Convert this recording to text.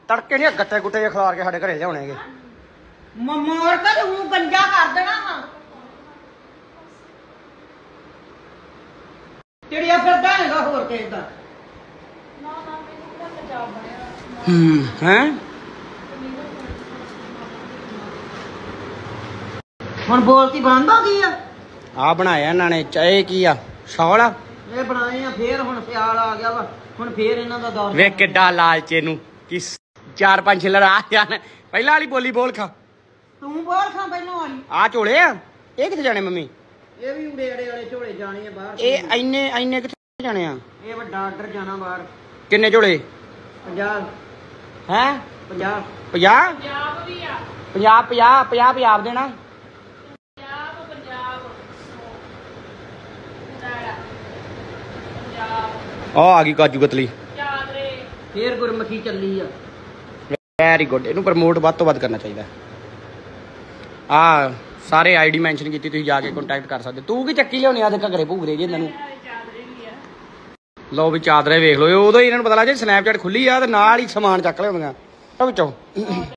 ਤੜਕੇ ਨਹੀਂ ਗੱਟੇ ਗੁੱਟੇ ਜਿਹੇ ਖਿਲਾਰ ਕੇ ਸਾਡੇ ਘਰੇ ਲਿਆਉਣੇਗੇ ਮੋਰ ਤਾਂ ਤੂੰ ਗੰਜਾ ਕਰ ਦੇਣਾ ਵਾ ਚਿੜੀਆ ਫਿਰਦਾ ਹੈਗਾ ਹੋਰ ਕਿਸੇ ਦਾ ਹੈ ਹੁਣ ਬੋਲਤੀ ਬੰਦ ਹੋ ਗਈ ਆ ਬਣਾਇਆ ਇਹਨਾਂ ਨੇ ਚਾਹੇ ਕੀ ਆ ਸ਼ੌਲ ਆ ਇਹ ਬਣਾਏ ਆ ਫੇਰ ਹੁਣ ਸਿਆਲ ਆ ਗਿਆ ਵਾ ਹੁਣ ਫੇਰ ਇਹਨਾਂ ਦਾ ਦੌਰ ਵੇ ਕਿੱਡਾ ਲਾਲਚੇ ਨੂੰ ਕਿ 4-5 ਛਿੱਲੜ ਆ ਜਾਣ ਪਹਿਲਾਂ ਵਾਲੀ ਬੋਲੀ ਬੋਲ ਖਾ ਤੂੰ ਬੋਲ ਖਾਂ ਪਹਿਲਾਂ ਵਾਲੀ ਆ ਝੋਲੇ ਆ ਇਹ ਕਿੱਥੇ ਜਾਣੇ ਮੰਮੀ ਇਹ ਵੀ ਉੜੇੜੇ ਵਾਲੇ ਝੋਲੇ ਜਾਣੇ ਆ ਬਾਹਰ ਇਹ ਇੰਨੇ ਕਿੱਥੇ ਜਾਣੇ ਆ ਇਹ ਵੱਡਾ ਆਰਡਰ ਜਾਣਾ ਬਾਹਰ ਕਿੰਨੇ ਝੋਲੇ 50 ਹੈ 50 50 ਪੰਜਾਬ ਵੀ ਆ 50 ਪੰਜਾਬ ਦੇਣਾ ਆ ਗਈ ਕਾਜੂ ਕਤਲੀ ਚਾਦਰੇ ਫੇਰ ਗੁਰਮੁਖੀ ਚੱਲੀ ਆ ਵੈਰੀ ਗੁੱਡ ਇਹਨੂੰ ਪ੍ਰਮੋਟ ਵੱਧ ਤੋਂ ਵੱਧ ਕਰਨਾ ਚਾਹੀਦਾ ਆ ਸਾਰੇ ਆਈਡੀ ਮੈਂਸ਼ਨ ਕੀਤੀ ਤੁਸੀਂ ਜਾ ਕੇ ਕੰਟੈਕਟ ਕਰ ਸਕਦੇ ਤੂੰ ਕੀ ਚੱਕੀ ਲਿਆਉਣੀ ਆ ਤੇ ਘਗਰੇ ਭੂਗਰੇ ਜੀ ਇਹਨਾਂ ਨੂੰ ਚਾਦਰੇ ਵੀ ਆ ਲਓ ਵੀ ਚਾਦਰੇ ਵੇਖ ਲਓ ਉਦੋਂ ਹੀ ਇਹਨਾਂ ਨੂੰ ਪਤਾ ਲੱਗ ਜੇ ਸਨੈਪਚੈਟ ਖੁੱਲੀ ਆ ਤੇ ਨਾਲ ਹੀ ਸਮਾਨ ਚੱਕ ਲਿਆਉਂਦੀਆਂ ਵਿੱਚੋਂ